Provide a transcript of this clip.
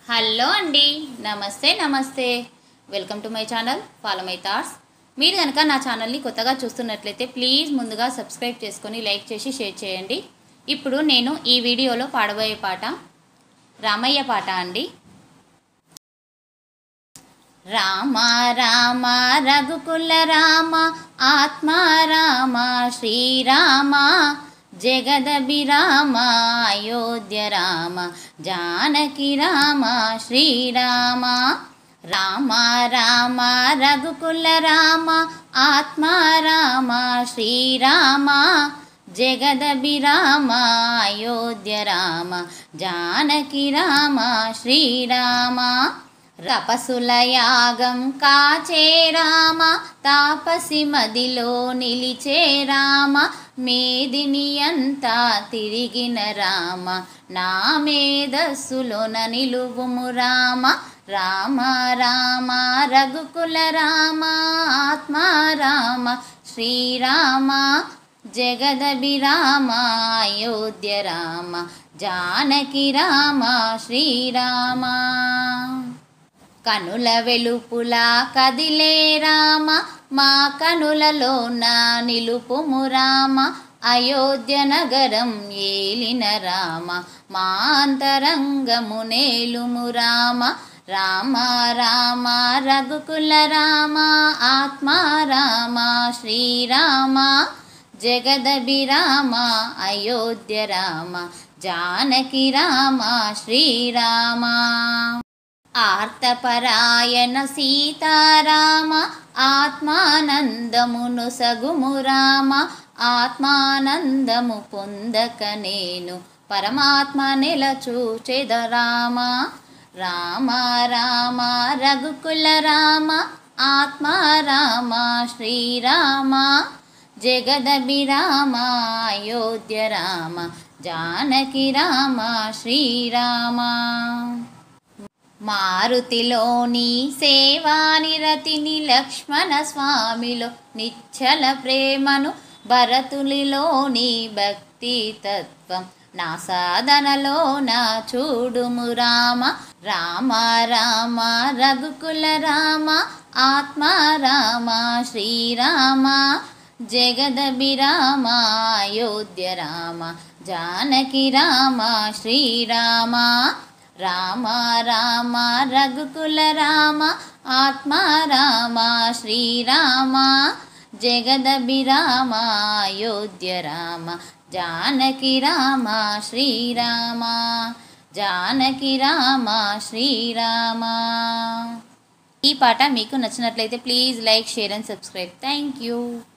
Hello అండి, నమస్తే నమస్తే. Welcome to my channel follow my thoughts. మీరు కనుక నా ఛానల్ని కొత్తగా చూస్తున్నట్లయితే ప్లీజ్ ముందుగా సబ్స్క్రైబ్ చేసుకొని లైక్ చేసి షేర్ చేయండి. ఇప్పుడు నేను ఈ వీడియోలో పాడబోయే పాట రామయ్య పాట అండి. రామ రామ రఘుకుల రామ ఆత్మ రామ శ్రీరామ జగదభిరామ అయోధ్య రామ జానకి రామ శ్రీరామ. రామ రామ రఘుకుల రామ ఆత్మ రామ శ్రీరామ జగదభిరామ అయోధ్య రామ జానకి రామ శ్రీరామ. రపసుల యాగం కాచే రామ తాపసి మదిలో నిలిచే రామ మేదిని అంతా తిరిగిన రామ నా మేధస్సులోన నిలువుము రామ. రామ రామ రఘుకుల రామ ఆత్మ రామ శ్రీరామ జగదభిరామ అయోధ్య రామ జానకి రామ శ్రీరామ. కనుల వెలుపులా కదిలే రామ మా కనులలోన నిలుపుము రామ అయోధ్య నగరం ఏలిన రామ మా అంతరంగము నేలుము రామ. రామ రామ రఘుకుల రామ ఆత్మ రామ శ్రీరామ జగదభిరామ అయోధ్య రామ జానకి రామ శ్రీరామ. ఆర్తపరాయణ సీతారామ ఆత్మానందమును సగుము రామ ఆత్మానందము పొందక నేను పరమాత్మ నెలచూచెద రామ. రామ రామ రఘుకుల రామ ఆత్మ రామ శ్రీరామ జగదభిరామ అయోధ్య రామ జానకి రామ శ్రీరామ. మారుతిలోని సేవానిరతిని లక్ష్మణ స్వామిలో నిశ్చల ప్రేమను భరతులిలోని భక్తి తత్వం నా సాధనలో నా చూడుము రామ. రామ రామ రఘుకుల రామ ఆత్మ రామ శ్రీరామ జగదభిరామ అయోధ్య రామ జానకి రామ శ్రీరామ. రామ రామ రఘుకుల రామ ఆత్మ రామ శ్రీరామ జగదభిరామ అయోధ్య రామ జానకి రామ శ్రీరామ జానకి రామ శ్రీరామ. ఈ పాట మీకు నచ్చినట్లయితే please like share and subscribe. Thank you.